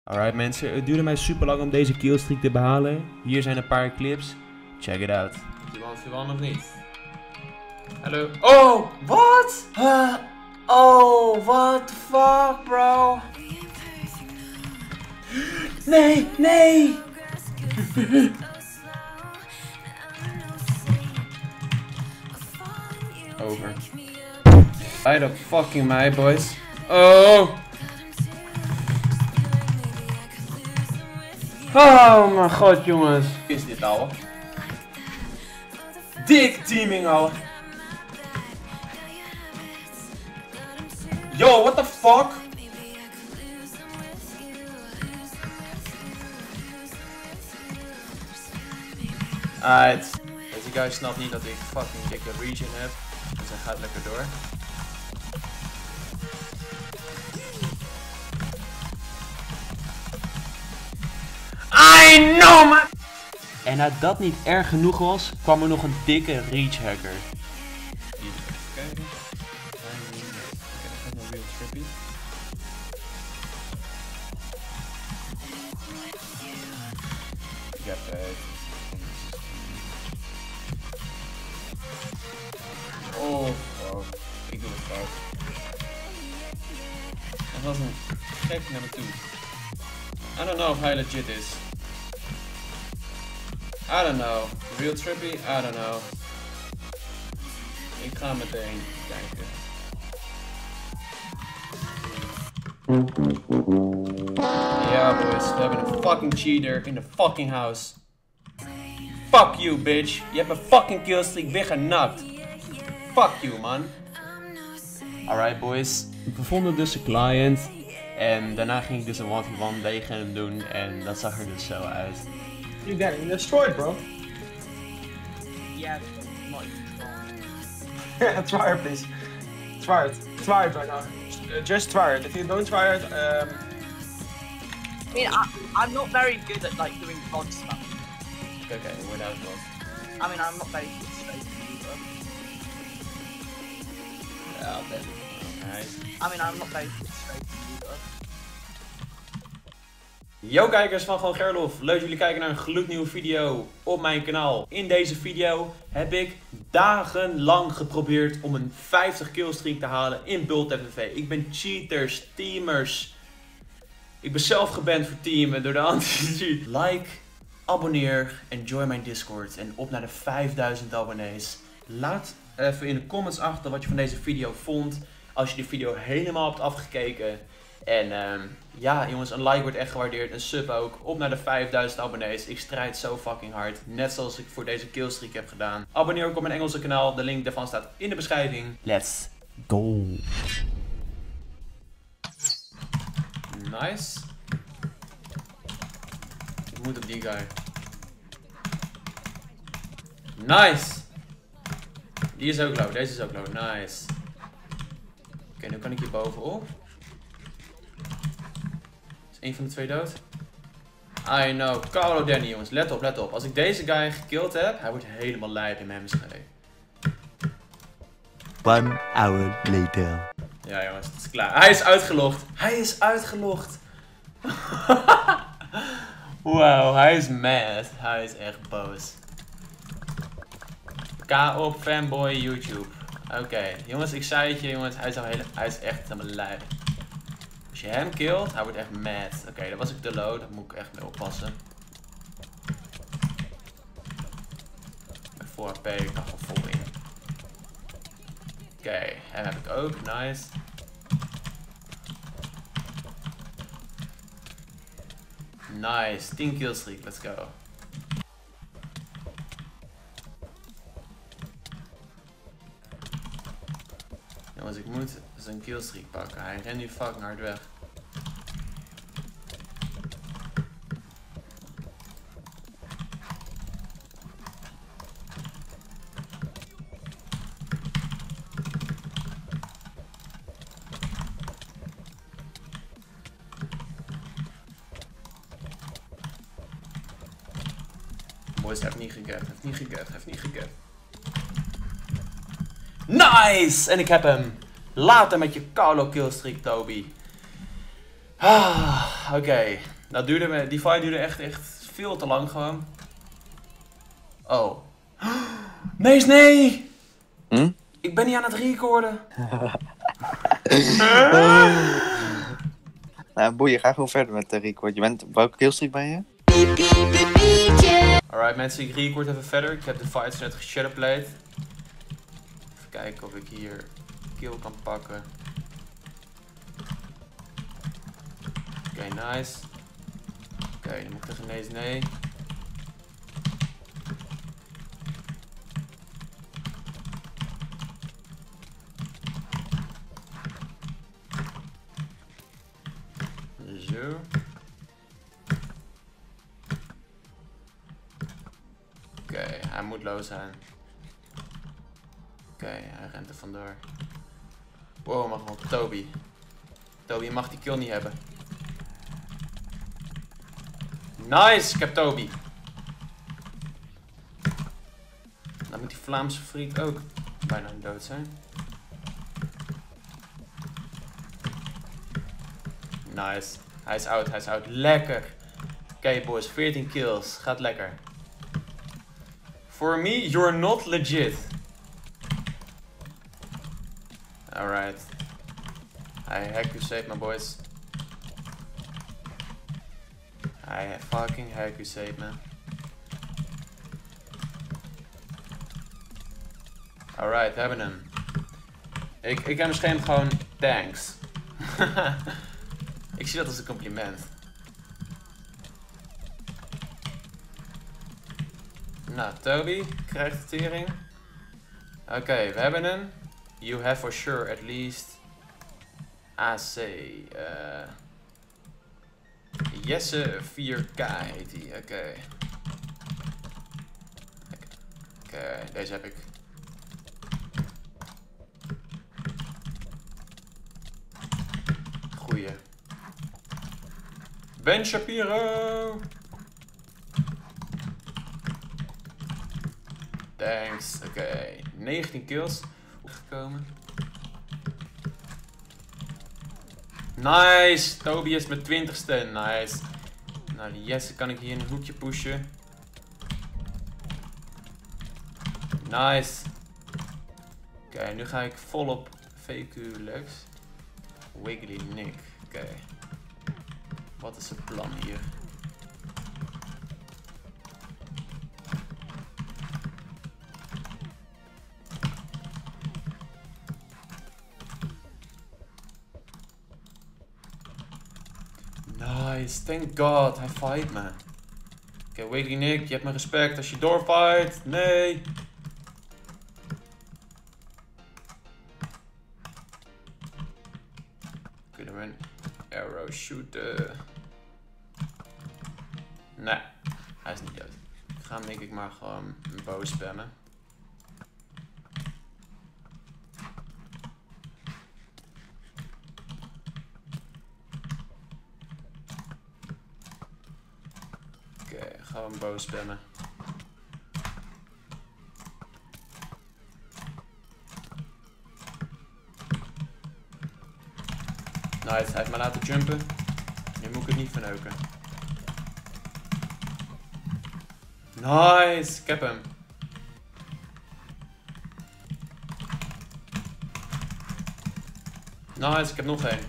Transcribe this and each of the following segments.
Alright mensen, het duurde mij super lang om deze killstreak te behalen. Hier zijn een paar clips. Check it out. Is die one of niet? Hallo? Oh, wat? Oh, what the fuck bro? Nee, nee! Over. Bij de fucking mij boys. Oh! Oh mijn god jongens. Wie is dit ouwe? Dik teaming ouwe. Yo, what the fuck? Alright. Deze guy snapt niet dat ik fucking dikke region heb. Dus hij gaat lekker door. I know man! En nadat dat niet erg genoeg was, kwam er nog een dikke reach hacker. Oh, ik doe het fout. Dat was een gek naar me toe. I don't know of hij legit is. I don't know. Real trippy? I don't know. Ik ga meteen kijken. Ja boys, we hebben een fucking cheater in de fucking house. Fuck you bitch. Je hebt een fucking killstreak weer genakt. Fuck you man. Alright boys. We vonden dus een client. En daarna ging ik dus een 1v1 tegen hem doen. En dat zag er dus zo uit. You getting destroyed, bro. Yeah, not even Try it, please. Try it. Try it right now. Just try it. If you don't try it, I mean, I'm not very good at like doing pod stuff. Okay, without God. I mean, I'm not very good straight either. Ja, ben. Alright. I mean, I'm not very good straight either. Yo kijkers van Gewoon Gerlof, leuk dat jullie kijken naar een gloednieuwe video op mijn kanaal. In deze video heb ik dagenlang geprobeerd om een 50 killstreak te halen in Bult FNV. Ik ben cheaters, teamers. Ik ben zelf geband voor teamen door de anti-cheat. Like, abonneer en join mijn Discord en op naar de 5000 abonnees. Laat even in de comments achter wat je van deze video vond. Als je de video helemaal hebt afgekeken. En ja jongens, een like wordt echt gewaardeerd, een sub ook. Op naar de 5000 abonnees. Ik strijd zo fucking hard, net zoals ik voor deze killstreak heb gedaan. Abonneer ook op mijn Engelse kanaal, de link daarvan staat in de beschrijving. Let's go! Nice. Ik moet op die guy. Nice! Die is ook low, deze is ook low, nice. Oké, nu kan ik hier bovenop. Eén van de twee dood. I know. Carlo Danny jongens. Let op, let op. Als ik deze guy gekillt heb, hij wordt helemaal lijp in mijn MSG. 1 hour later. Ja jongens, het is klaar. Hij is uitgelogd. Hij is uitgelogd. Wow, hij is mad. Hij is echt boos. K op fanboy YouTube. Oké, jongens, ik zei het je jongens. Hij is echt helemaal lijp. Als je hem killt, hij wordt echt mad. Oké, dat was ik te low, daar moet ik echt mee oppassen. Met voor HP, ik ga gewoon vol in. Oké, hem heb ik ook, nice. Nice, 10 killstreak, let's go. Jongens, ik moet zijn killstreak pakken. Hij rent nu fucking hard weg. Boys, hij heeft niet gegapt, heeft niet gegapt. Nice! En ik heb hem. Later met je Carlo killstreak, Toby. Oké. Die fight duurde echt veel te lang gewoon. Oh. Nee! Hm? Ik ben niet aan het recorden. Nou, boeien, ga gewoon verder met de record. Welke killstreak ben je? Alright mensen, ik record even verder. Ik heb de fights net geshadowplayed. Even kijken of ik hier kill kan pakken. Oké, nice. Oké, dan moet ik tegen deze nee. Zo. Oké, hij moet low zijn. Oké, hij rent er vandoor. Wow, mag wel Toby. Toby mag die kill niet hebben. Nice, ik heb Toby. Dan moet die Vlaamse vriend ook bijna dood zijn. Nice. Hij is out. Lekker. Oké boys, 14 kills. Gaat lekker. For me, you're not legit. Alright. I hack you safe, my boys. I fucking hack you safe, man. Alright, we hebben hem. Ik heb misschien gewoon thanks. Ik zie dat als een compliment. Nou, Toby krijgt de tering. Oké, we hebben hem. You have for sure at least AC. Jesse 4K heet hij. Oké, deze heb ik. Goeie. Ben Shapiro! Thanks. Oké, 19 kills gekomen. Nice! Toby is met 20ste. Nice. Nou, die Jesse kan ik hier in een hoekje pushen. Nice. Oké, nu ga ik volop VQ Lex. Wiggly Nick. Oké. Wat is het plan hier? Nice, thank god, hij fight me. Oké, Wiggly Nick, je hebt mijn respect als je doorfight. Nee. Kunnen we een arrow shooten? Nee, hij is niet dood. Ik ga hem denk ik maar gewoon een bow spammen. Gewoon boos spammen. Nice, hij heeft me laten jumpen. Nu moet ik het niet verneuken. Nice, ik heb hem. Nice, ik heb nog één.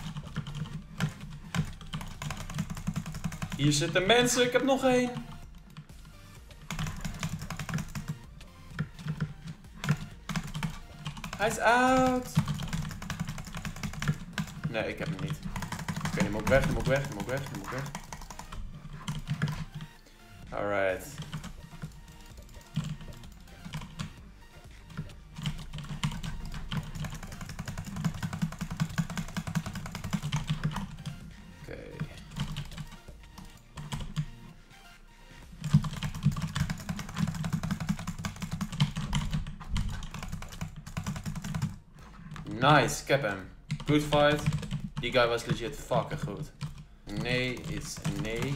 Hier zitten mensen, ik heb nog één. Hij is out. Nee, ik heb hem niet. Oké, nu moet ik weg, nu moet ik weg, nu moet ik weg, nu moet ik weg. Alright. Nice, ik heb hem. Good fight. Die guy was legit fucking goed. Nee is nee.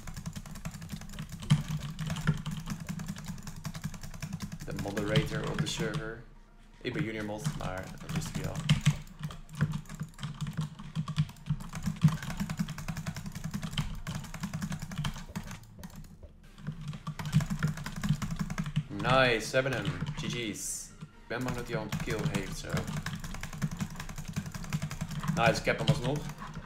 De moderator op de server. Ik ben junior mod, maar dat wist ik al. Nice, ze hebben hem. GG's. Ik ben bang dat hij al een kill heeft zo. Nice, ik heb hem alsnog.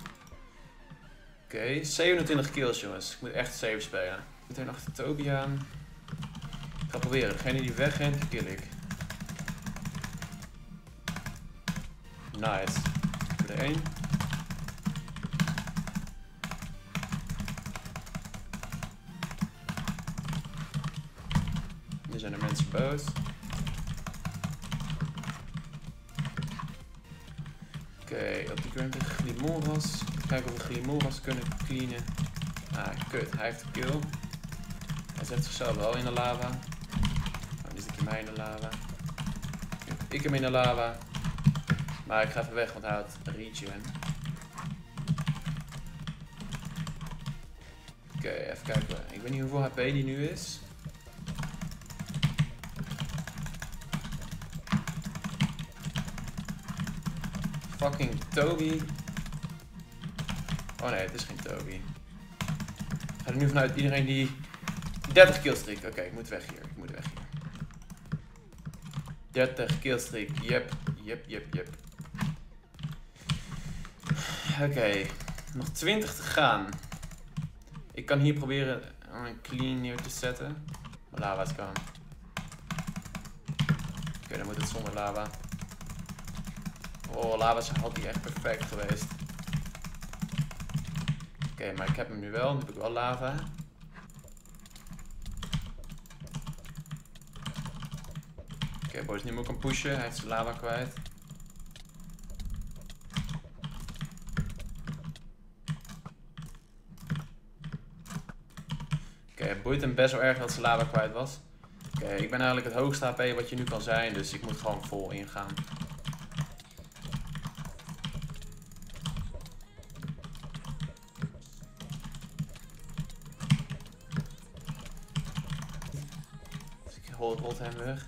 Oké, 27 kills jongens. Ik moet echt safe spelen. Ik moet er achter Toby aan. Ik ga proberen. Degene die wegrent, die kill ik. Nice. Ik heb er 1. Nu zijn er mensen boos. Oké, op de ground tegen Glimoras. Kijken of we Glimoras kunnen cleanen. Ah, kut. Hij heeft de kill. Hij zet zichzelf wel in de lava. Oh, nu zit hij mij in de lava. Nu heb ik hem in de lava. Maar ik ga even weg, want hij had regen. Oké, even kijken. Ik weet niet hoeveel HP die nu is. Fucking Toby. Oh nee, het is geen Toby. Ik ga er nu vanuit iedereen die 30 killstreak. Oké, ik moet weg hier. Ik moet weg hier. 30 killstreak. Yep. Oké, nog 20 te gaan. Ik kan hier proberen een clean neer te zetten. Maar lava is kan. Oké, dan moet het zonder lava. Oh, lava had hier echt perfect geweest. Oké, maar ik heb hem nu wel. Nu heb ik wel lava. Oké, boys, nu moet ik hem pushen. Hij heeft zijn lava kwijt. Oké, het boeit hem best wel erg dat zijn lava kwijt was. Oké, ik ben eigenlijk het hoogste HP wat je nu kan zijn. Dus ik moet gewoon vol ingaan. Rolt hem weg.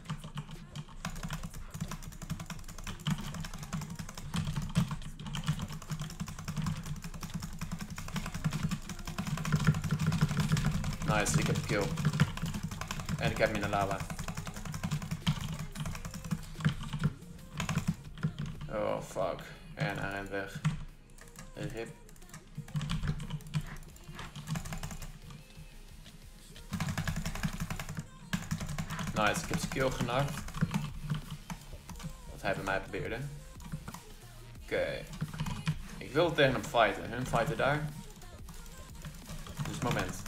Nice, ik heb een kill. En ik heb hem in de lava. Oh fuck. En hij rent weg. Rip. Nice, ik heb zijn kill genakt. Wat hij bij mij probeerde. Oké. Ik wil tegen hem fighten. Hun fighten daar. Dus moment.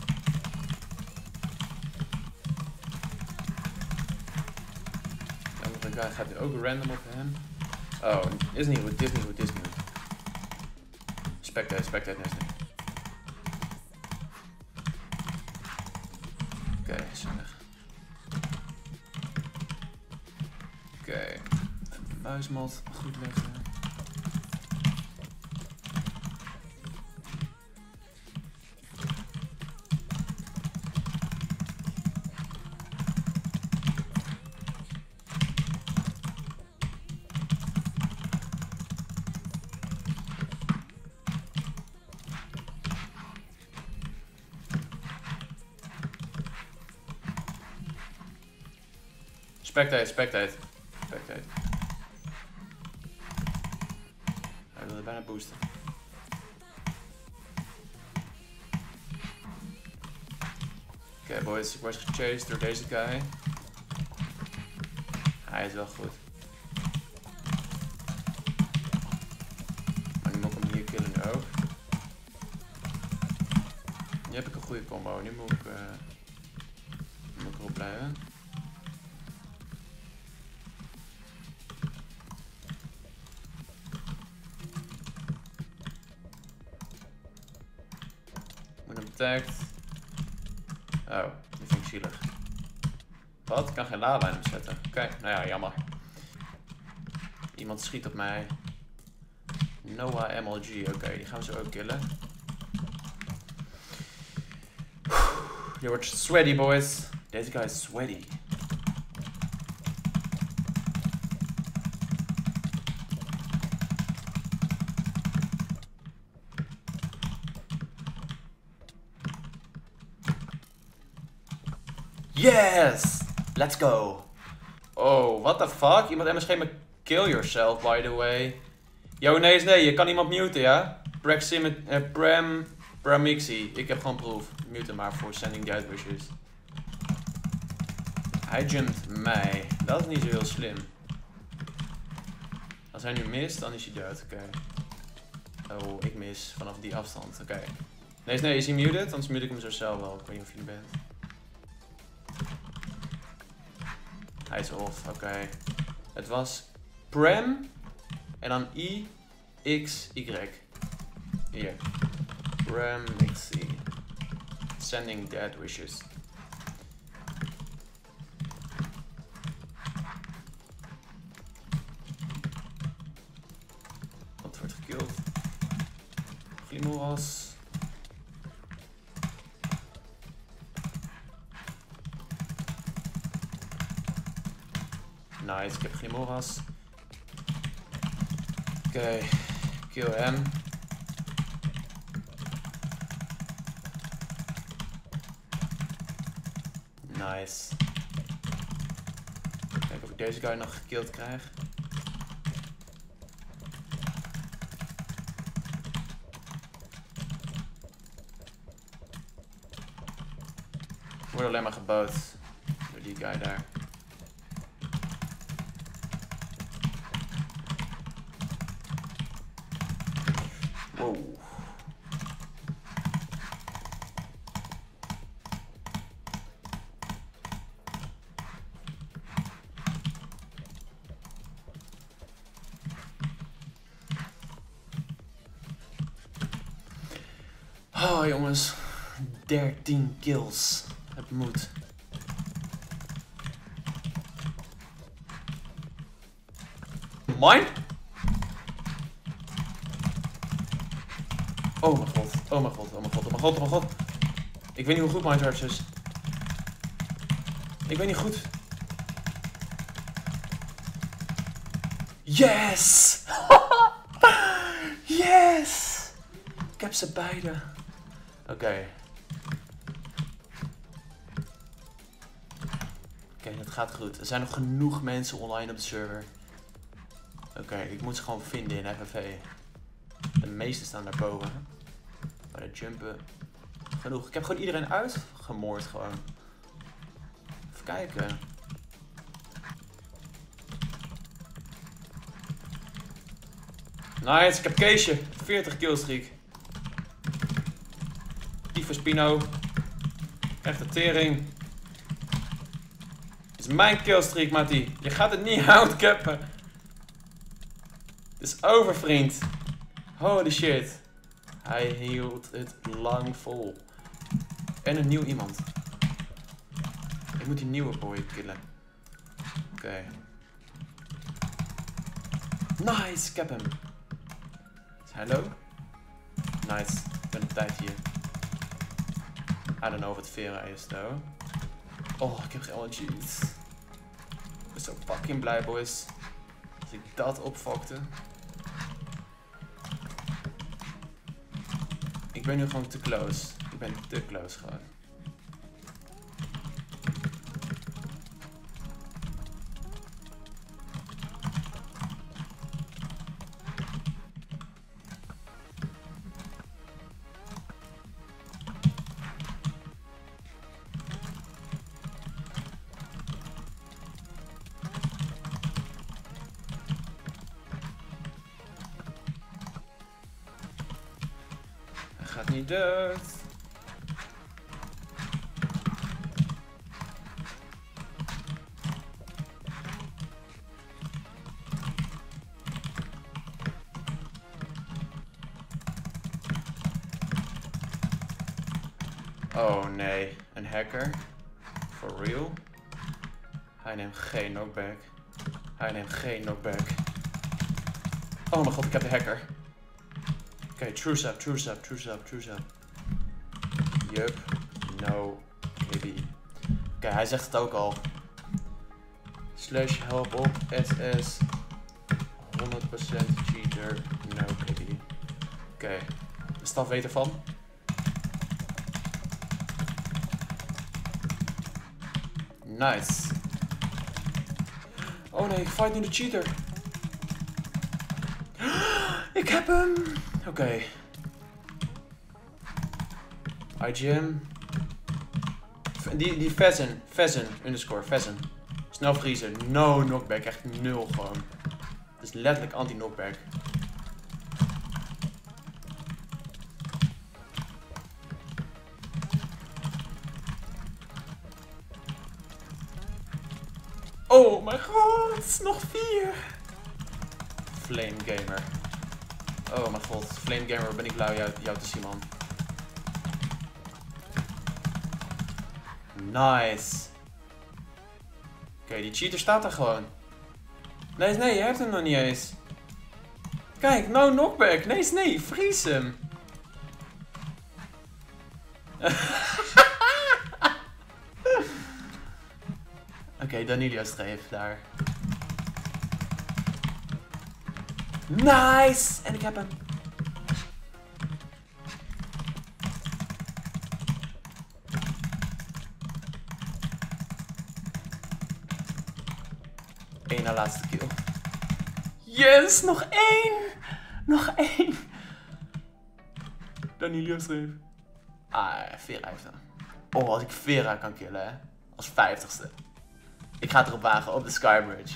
De andere guy gaat nu ook random op hem. Oh, is niet goed, dit is niet goed, dit is niet goed. Spectate net niet. Oké, zijn weg. Oké, muismat goed leggen. Spectate. Hij wilde bijna boosten. Oké, boys, ik word gechased door deze guy. Hij is wel goed. Maar nu moet ik hem hier killen nu ook. Nu heb ik een goede combo. Nu moet ik erop blijven. Tagged. Oh, die vind ik zielig. Wat? Ik kan geen lava in hem zetten. Oké, nou ja, jammer. Iemand schiet op mij. Noah MLG, oké, die gaan we zo ook killen. Je wordt sweaty, boys. Deze guy is sweaty. Yes! Let's go. Oh, what the fuck? Iemand MSG me kill yourself, by the way. Yo, nee, je kan iemand muten, ja? Bramixie. Ik heb gewoon proof. Mute hem maar voor sending dead wishes. Hij jumpt mij. Dat is niet zo heel slim. Als hij nu mist, dan is hij dood. Oké. Oh, ik mis vanaf die afstand. Oké. Nee, is hij muted? Anders mute ik hem zo zelf wel. Ik weet niet of je er bent. Hij is off. Oké. Het was Prem en dan I, X, Y. Hier. Bramixie. Sending dead wishes. Wat wordt gekilld? Glimoras. Nice, ik heb Glimoras. Oké, kill hem. Nice. Kijken of ik deze guy nog gekilld krijg. Ik word alleen maar gebouwd door die guy daar. Wow. Oh jongens, 13 kills. Het moet. Mine? Oh mijn god, oh mijn god, oh mijn god, oh mijn god, oh mijn god. Ik weet niet hoe goed mijn charge is. Ik weet niet goed. Yes! Yes! Ik heb ze beide. Oké. Oké, dat gaat goed. Er zijn nog genoeg mensen online op de server. Oké, ik moet ze gewoon vinden in FFV. De meeste staan daarboven. Maar de jumpen. Genoeg. Ik heb gewoon iedereen uitgemoord gewoon. Even kijken. Nice, ik heb Keesje. 40 killstreak. Tyfus Pino. Echte tering. Dit is mijn killstreak, Mattie. Je gaat het niet outcappen. Het is over, vriend. Holy shit. Hij hield het lang vol. En een nieuw iemand. Ik moet die nieuwe boy killen. Oké. Nice, ik heb hem. Hallo? Nice, ik ben op tijd hier. I don't know of het Vera is, though. Oh, ik heb geen LNG's. Ik ben zo fucking blij, boys. Als ik dat opfokte. Ik ben nu gewoon te close. Ik ben te close gewoon. Gaat niet dood. Oh nee, een hacker. For real? Hij neemt geen knockback. Hij neemt geen knockback. Oh mijn god, ik heb de hacker. Oké, true sub, true sub, true sub, true sub. Yup, no, KB. Oké, hij zegt het ook al. Slash help op, SS. 100% cheater, no KB. Oké, de staf weet ervan. Nice. Oh nee, ik fight nu de cheater. Ik heb hem. Oké. IGM. Die Vezzen, underscore, Vezzen. Snel vriezen. No knockback, echt 0 gewoon. Het is letterlijk anti-knockback. Oh mijn god, nog 4. Flame Gamer. Oh mijn god, Flame Gamer, ben ik blij jou te zien, man. Nice. Oké, die cheater staat er gewoon. Nee, je hebt hem nog niet eens. Kijk, no knockback. Nee, vries hem. Oké, Danilo streef daar. Nice! En ik heb hem. Eén na laatste kill. Yes, nog 1! Nog 1! Danilo streef. Ah, Vera heeft hem. Oh, als ik Vera kan killen, hè. Als 50ste. Ik ga het erop wagen, op de Skybridge.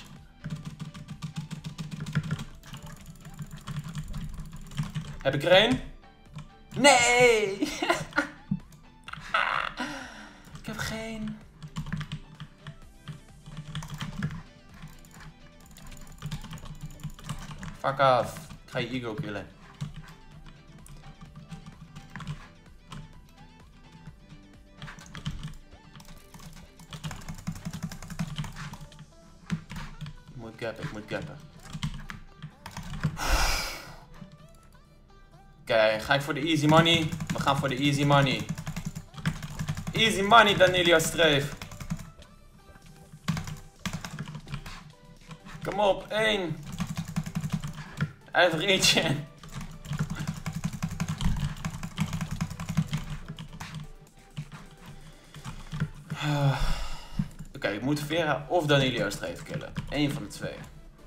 Heb ik er een? Nee! Ik heb geen. Fuck off. Ik ga je ego killen. Ik moet gappen. Oké, ga ik voor de easy money? We gaan voor de easy money. Easy money, Danilo streef. Kom op, 1. Uit reach. Oké, ik moet Vera of Danilo streef killen. Eén van de twee.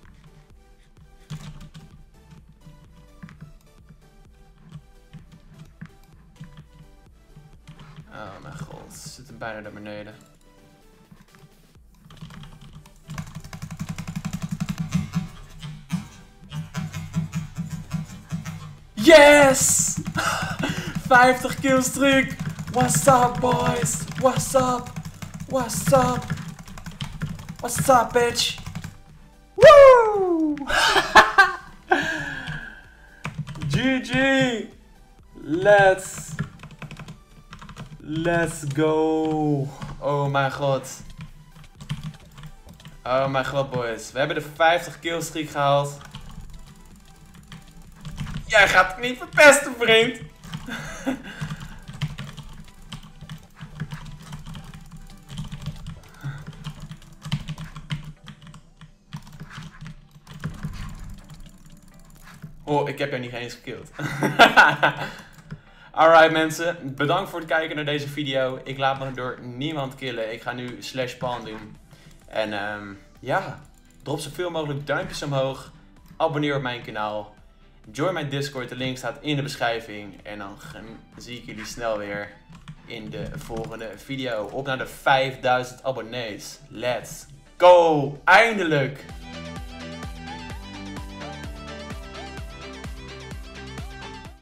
Oh mijn god, ze zitten bijna naar beneden. Yes! 50 killstreak! What's up, boys? What's up? What's up? What's up, bitch? Woo! GG! Let's go! Oh mijn god. Oh mijn god, boys. We hebben de 50 killstreak gehaald. Jij gaat het niet verpesten, vriend! Oh, ik heb jou niet eens gekilld. Alright mensen, bedankt voor het kijken naar deze video. Ik laat me door niemand killen. Ik ga nu /pan doen. En ja, drop zoveel mogelijk duimpjes omhoog. Abonneer op mijn kanaal. Join mijn Discord, de link staat in de beschrijving. En dan zie ik jullie snel weer in de volgende video. Op naar de 5000 abonnees. Let's go! Eindelijk!